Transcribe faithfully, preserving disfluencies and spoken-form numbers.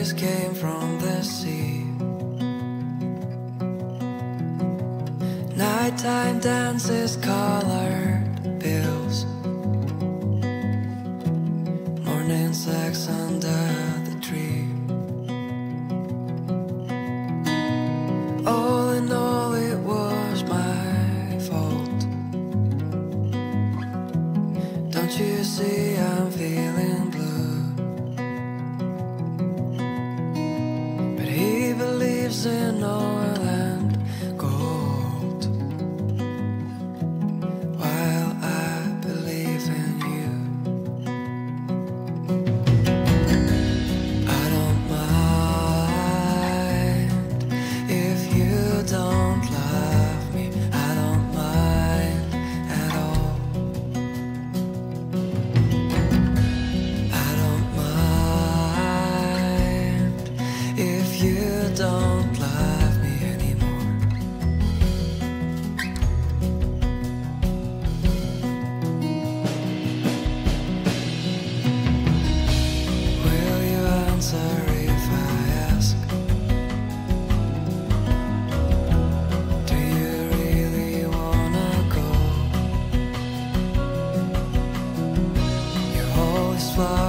breeze came from the sea. Nighttime dances, colored pills, morning sex under the tree. All in all, it was my fault. Don't you see I'm feeling blue? But he believes in oil and gold, while I believe in you. I don't mind if you don't love me. I don't mind at all. I don't mind if you don't love me anymore. Will you answer if I ask? Do you really wanna go? You always fly